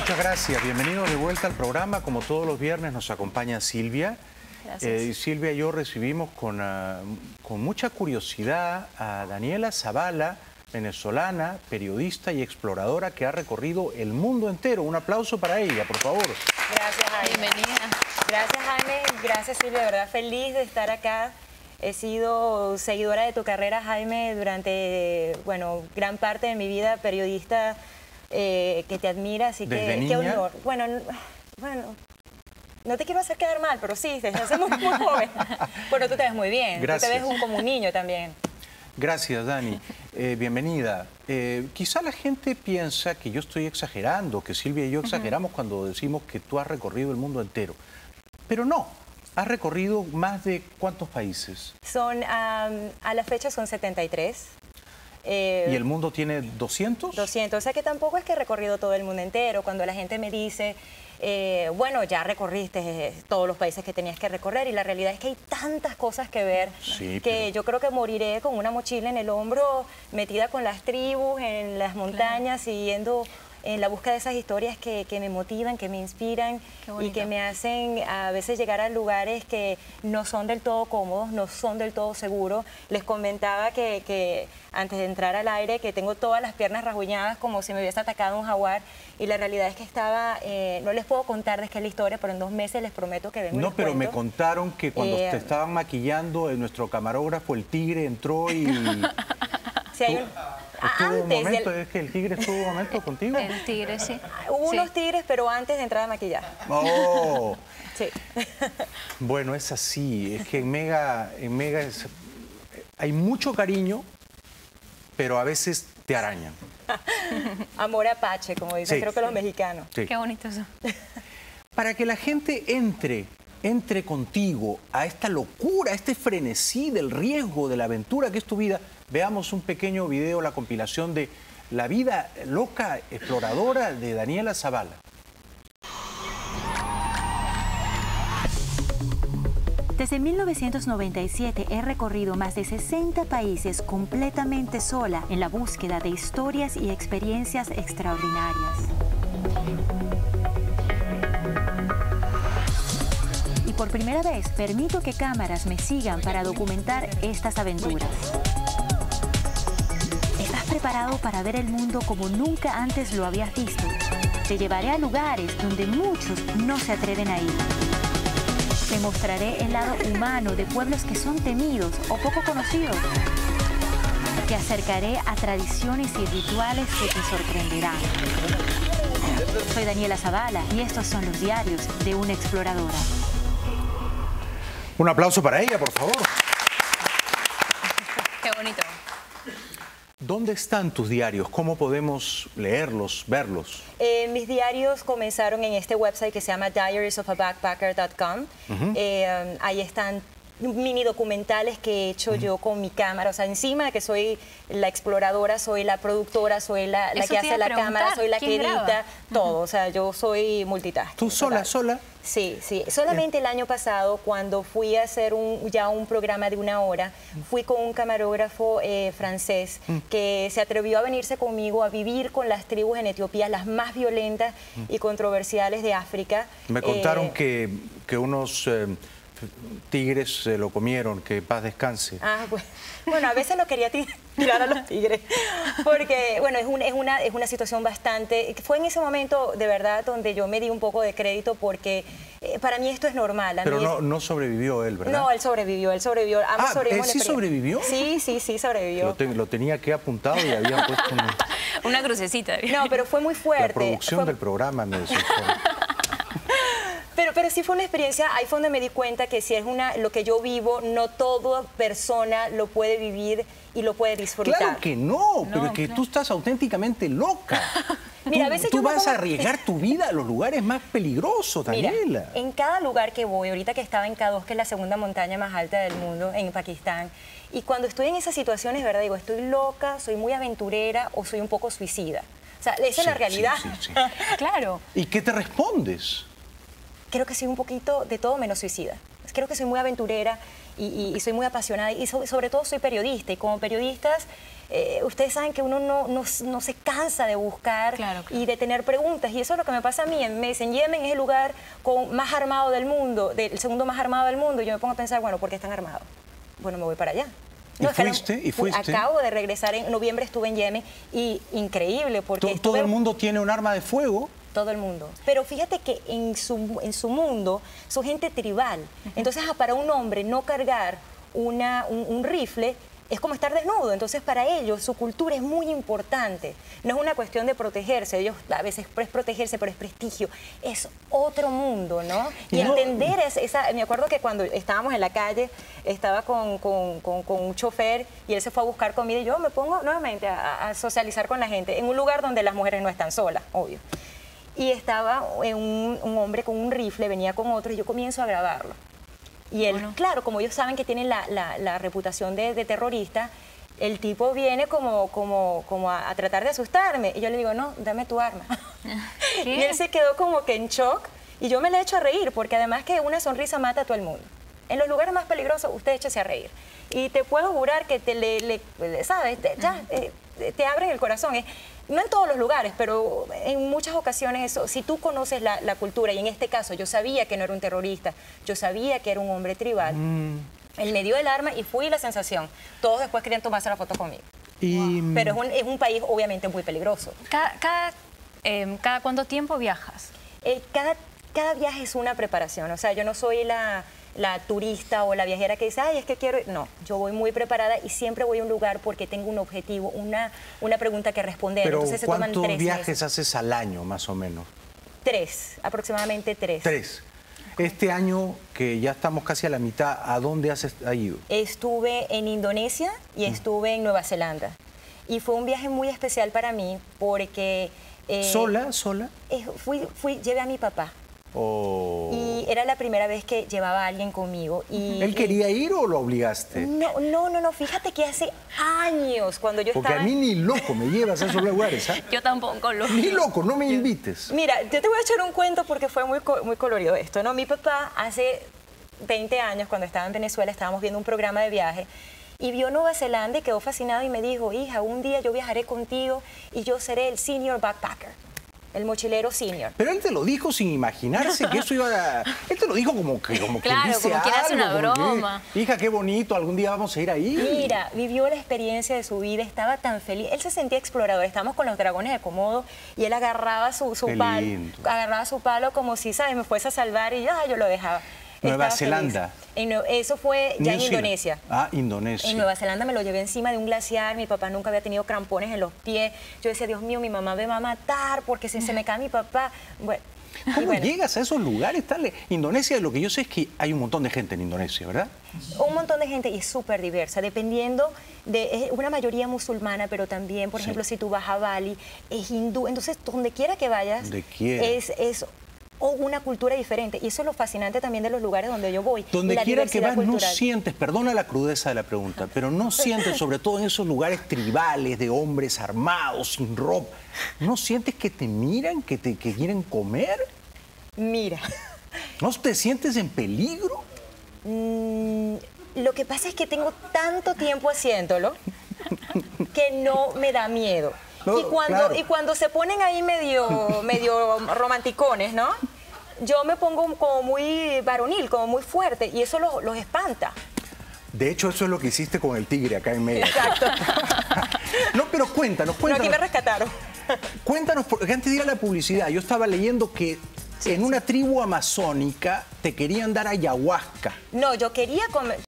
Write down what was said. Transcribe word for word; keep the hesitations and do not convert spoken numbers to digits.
Muchas gracias. Bienvenidos de vuelta al programa. Como todos los viernes nos acompaña Silvia. Gracias. Eh, Silvia y yo recibimos con, uh, con mucha curiosidad a Daniela Zavala, venezolana, periodista y exploradora que ha recorrido el mundo entero. Un aplauso para ella, por favor. Gracias, Jaime. Bienvenida. Gracias, Jaime. Gracias, Silvia. De verdad, feliz de estar acá. He sido seguidora de tu carrera, Jaime, durante, bueno, gran parte de mi vida, periodista eh, que te admira, así que ¿Desde qué niña? honor. Bueno, bueno, no te quiero hacer quedar mal, pero sí, desde hace muy, muy joven. Bueno, tú te ves muy bien. Gracias. Tú te ves un, como un niño también. Gracias, Dani. Eh, bienvenida. Eh, quizá la gente piensa que yo estoy exagerando, que Silvia y yo exageramos uh-huh. cuando decimos que tú has recorrido el mundo entero. Pero no. ¿Has recorrido más de cuántos países? Son, um, a la fecha son setenta y tres. Eh, ¿Y el mundo tiene doscientos? doscientos, o sea que tampoco es que he recorrido todo el mundo entero. Cuando la gente me dice, eh, bueno, ya recorriste todos los países que tenías que recorrer, y la realidad es que hay tantas cosas que ver, sí, que pero... yo creo que moriré con una mochila en el hombro, metida con las tribus, en las montañas, claro. siguiendo en la búsqueda de esas historias que, que me motivan, que me inspiran y que me hacen a veces llegar a lugares que no son del todo cómodos, no son del todo seguros. Les comentaba que, que antes de entrar al aire que tengo todas las piernas rasguñadas como si me hubiese atacado un jaguar, y la realidad es que estaba, eh, no les puedo contar de qué es la historia, pero en dos meses les prometo que vengo y No, les pero cuento. me contaron que cuando eh, te estaban maquillando, nuestro camarógrafo, el tigre, entró y... si hay un... ¿Estuvo antes un momento, del... es que el tigre estuvo un momento contigo? El tigre, sí. Hubo sí. unos tigres, pero antes de entrar a maquillar. Oh. Sí. Bueno, es así. Es que en Mega, en Mega es, hay mucho cariño, pero a veces te arañan. Amor apache, como dicen, sí. creo que los mexicanos. Sí. Qué bonito eso. Para que la gente entre, entre contigo a esta locura, a este frenesí del riesgo, de la aventura que es tu vida, veamos un pequeño video, la compilación de La vida loca exploradora de Daniela Zavala. Desde mil novecientos noventa y siete he recorrido más de sesenta países completamente sola en la búsqueda de historias y experiencias extraordinarias. Y por primera vez permito que cámaras me sigan para documentar estas aventuras. ¿Estás preparado para ver el mundo como nunca antes lo habías visto? Te llevaré a lugares donde muchos no se atreven a ir. Te mostraré el lado humano de pueblos que son temidos o poco conocidos. Te acercaré a tradiciones y rituales que te sorprenderán. Soy Daniela Zavala y estos son los diarios de una exploradora. Un aplauso para ella, por favor. Qué bonito. ¿Dónde están tus diarios? ¿Cómo podemos leerlos, verlos? Eh, mis diarios comenzaron en este website que se llama diaries of a backpacker punto com. Uh-huh. eh, ahí están mini documentales que he hecho uh-huh. yo con mi cámara. O sea, encima de que soy la exploradora, soy la productora, soy la, la que hace la cámara, soy la que edita, graba? todo. Uh-huh. O sea, yo soy multitasking. ¿Tú sola, total. sola? Sí, sí. Solamente el año pasado, cuando fui a hacer un, ya un programa de una hora, fui con un camarógrafo eh, francés que se atrevió a venirse conmigo a vivir con las tribus en Etiopía, las más violentas y controversiales de África. Me contaron eh, que, que unos eh, tigres se lo comieron, que paz descanse. Ah, bueno, bueno, a veces lo quería tirar a los tigres, porque, bueno, es, un, es, una, es una situación bastante... Fue en ese momento, de verdad, donde yo me di un poco de crédito, porque eh, para mí esto es normal. A Pero mí no, es... no sobrevivió él, ¿verdad? No, él sobrevivió, él sobrevivió. Ah, ¿él sí sobrevivió? Sí, sí, sí, sobrevivió. Lo, te, lo tenía aquí apuntado y había puesto una... una crucecita. No, pero fue muy fuerte. La producción fue... del programa me desinforma. Pero, pero sí fue una experiencia, ahí fue donde me di cuenta que si es una, lo que yo vivo, no toda persona lo puede vivir y lo puede disfrutar. Claro que no, pero no, es que claro. tú estás auténticamente loca. Mira, tú, a veces tú yo me vas pongo... a arriesgar tu vida a los lugares más peligrosos, Daniela. Mira, en cada lugar que voy, ahorita que estaba en K dos, que es la segunda montaña más alta del mundo, en Pakistán, y cuando estoy en esas situaciones, ¿verdad? Digo, ¿estoy loca, soy muy aventurera o soy un poco suicida? O sea, esa Sí, es la realidad. sí, sí, sí. Claro. ¿Y qué te respondes? Creo que soy un poquito de todo menos suicida. Creo que soy muy aventurera y, y, y soy muy apasionada y so, sobre todo soy periodista. Y como periodistas eh, ustedes saben que uno no, no, no se cansa de buscar claro, claro. y de tener preguntas. Y eso es lo que me pasa a mí. Me dicen, Yemen es el lugar con, más armado del mundo, del, el segundo más armado del mundo. Y yo me pongo a pensar, bueno, ¿por qué están armados? Bueno, me voy para allá. ¿Y No, fuiste? ¿Y fuiste? Acabo de regresar, en noviembre estuve en Yemen y increíble porque... Todo, estuve, todo el mundo tiene un arma de fuego. Todo el mundo. Pero fíjate que en su, en su mundo son gente tribal. Entonces, para un hombre no cargar una, un, un rifle es como estar desnudo. Entonces, para ellos su cultura es muy importante. No es una cuestión de protegerse. Ellos a veces es protegerse, pero es prestigio. Es otro mundo, ¿no? Y no. entender es, esa... Me acuerdo que cuando estábamos en la calle, estaba con, con, con, con un chofer y él se fue a buscar comida y yo me pongo nuevamente a, a socializar con la gente en un lugar donde las mujeres no están solas, obvio. Y estaba un, un hombre con un rifle, venía con otro y yo comienzo a grabarlo. Y él, bueno. claro, como ellos saben que tienen la, la, la reputación de, de terrorista, el tipo viene como, como, como a, a tratar de asustarme. Y yo le digo, no, dame tu arma. ¿Qué? Y él se quedó como que en shock y yo me le echo a reír, porque además que una sonrisa mata a todo el mundo. En los lugares más peligrosos, usted échese a reír. Y te puedo jurar que te le, le ¿sabes? Te, ya, eh, te abren el corazón. Eh. No en todos los lugares, pero en muchas ocasiones eso, si tú conoces la, la cultura, y en este caso yo sabía que no era un terrorista, yo sabía que era un hombre tribal, mm. él me dio el arma y fui la sensación. Todos después querían tomarse la foto conmigo. Y... Wow. Pero es un, es un país obviamente muy peligroso. ¿Cada, cada, eh, cada cuánto tiempo viajas? Eh, cada, cada viaje es una preparación, o sea, yo no soy la... la turista o la viajera que dice, ay, es que quiero... No, yo voy muy preparada y siempre voy a un lugar porque tengo un objetivo, una, una pregunta que responder. Pero entonces se ¿cuántos toman tres viajes meses. haces al año, más o menos? Tres, aproximadamente tres. Tres. Este año, que ya estamos casi a la mitad, ¿a dónde has ido? Estuve en Indonesia y estuve en Nueva Zelanda. Y fue un viaje muy especial para mí porque... Eh, ¿Sola? ¿Sola? Eh, fui, fui, llevé a mi papá. Oh. Y era la primera vez que llevaba a alguien conmigo. Y, ¿Él quería y... ir o lo obligaste? No, no, no, no. Fíjate que hace años cuando yo Porque estaba... Porque a mí ni loco me llevas a esos lugares, ¿eh? Yo tampoco lo... Ni loco, no me yo... invites. Mira, yo te voy a echar un cuento porque fue muy, muy colorido esto, ¿no? Mi papá hace veinte años, cuando estaba en Venezuela, estábamos viendo un programa de viaje y vio Nueva Zelanda y quedó fascinado y me dijo, hija, un día yo viajaré contigo y yo seré el senior backpacker. El mochilero senior. Pero él te lo dijo sin imaginarse que eso iba a... Él te lo dijo como que, como claro, que dice como que hace una broma. Que, hija, qué bonito, algún día vamos a ir ahí. Mira, vivió la experiencia de su vida, estaba tan feliz. Él se sentía explorador. Estábamos con los dragones de Komodo y él agarraba su, su palo, agarraba su palo como si, ¿sabes? Me fuese a salvar y ya yo lo dejaba. Nueva Estaba Zelanda. En, eso fue ya en Indonesia. Ah, Indonesia. En Nueva Zelanda me lo llevé encima de un glaciar. Mi papá nunca había tenido crampones en los pies. Yo decía, Dios mío, mi mamá me va a matar porque si se me cae mi papá. Bueno, ¿Cómo bueno. llegas a esos lugares? Tal? Indonesia, lo que yo sé es que hay un montón de gente en Indonesia, ¿verdad? Un montón de gente y es súper diversa, dependiendo de... Es una mayoría musulmana, pero también, por sí. ejemplo, si tú vas a Bali, es hindú. Entonces, donde quiera que vayas, donde quiera. es... es o una cultura diferente. Y eso es lo fascinante también de los lugares donde yo voy. Donde la quiera que vas cultural. no sientes, perdona la crudeza de la pregunta, pero no sientes, sobre todo en esos lugares tribales de hombres armados, sin ropa, ¿no sientes que te miran, que te que quieren comer? Mira. ¿No te sientes en peligro? Mm, lo que pasa es que tengo tanto tiempo haciéndolo que no me da miedo. No, y, cuando, claro. y cuando se ponen ahí medio, medio romanticones, ¿no? Yo me pongo como muy varonil, como muy fuerte, y eso los, los espanta. De hecho, eso es lo que hiciste con el tigre acá en medio. Exacto. No, pero cuéntanos, cuéntanos. No, aquí me rescataron. Cuéntanos, porque antes de ir a la publicidad, yo estaba leyendo que sí, en sí. una tribu amazónica te querían dar ayahuasca. No, yo quería comer...